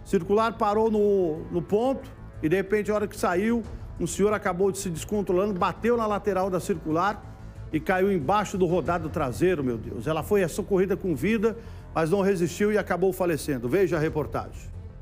circular parou no ponto e, de repente, a hora que saiu, um senhor acabou de se descontrolando, bateu na lateral da circular e caiu embaixo do rodado traseiro, meu Deus. Ela foi socorrida com vida, mas não resistiu e acabou falecendo. Veja a reportagem.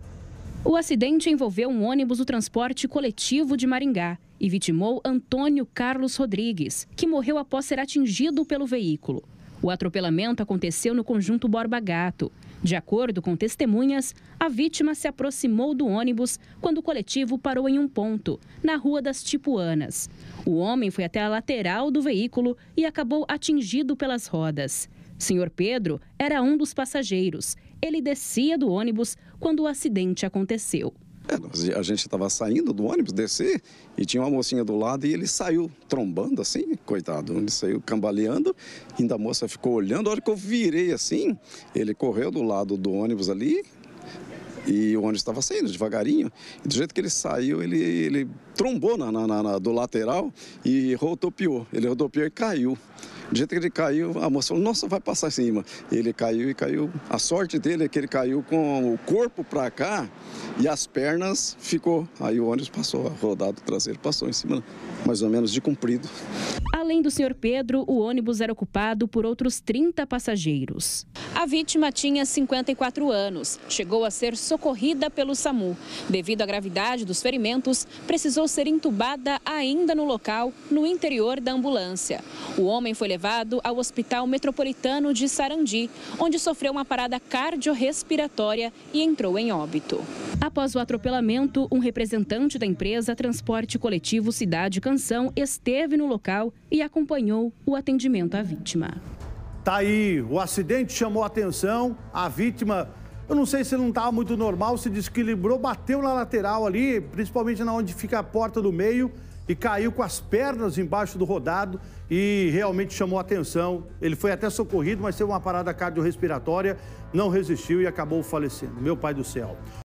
O acidente envolveu um ônibus do transporte coletivo de Maringá e vitimou Antônio Carlos Rodrigues, que morreu após ser atingido pelo veículo. O atropelamento aconteceu no conjunto Borba Gato. De acordo com testemunhas, a vítima se aproximou do ônibus quando o coletivo parou em um ponto, na Rua das Tipuanas. O homem foi até a lateral do veículo e acabou atingido pelas rodas. Senhor Pedro era um dos passageiros. Ele descia do ônibus quando o acidente aconteceu. A gente estava saindo do ônibus, descer, e tinha uma mocinha do lado e ele saiu trombando assim, coitado. Ele saiu cambaleando, ainda a moça ficou olhando. A hora que eu virei assim, ele correu do lado do ônibus ali e o ônibus estava saindo devagarinho. E do jeito que ele saiu, ele trombou do lateral e rodopiou. Ele rodopiou e caiu. Do jeito que ele caiu, a moça falou, nossa, vai passar em cima. Ele caiu e caiu. A sorte dele é que ele caiu com o corpo para cá e as pernas ficou. Aí o ônibus passou, rodado traseiro passou em cima, mais ou menos de comprido. Além do senhor Pedro, o ônibus era ocupado por outros 30 passageiros. A vítima tinha 54 anos. Chegou a ser socorrida pelo SAMU. Devido à gravidade dos ferimentos, precisou ser entubada ainda no local, no interior da ambulância. O homem foi levado ao Hospital Metropolitano de Sarandi, onde sofreu uma parada cardiorrespiratória e entrou em óbito. Após o atropelamento, um representante da empresa Transporte Coletivo Cidade Canção esteve no local e acompanhou o atendimento à vítima. Tá aí, o acidente chamou a atenção, a vítima, eu não sei se não estava muito normal, se desequilibrou, bateu na lateral ali, principalmente na onde fica a porta do meio, e caiu com as pernas embaixo do rodado e realmente chamou a atenção. Ele foi até socorrido, mas teve uma parada cardiorrespiratória, não resistiu e acabou falecendo. Meu pai do céu.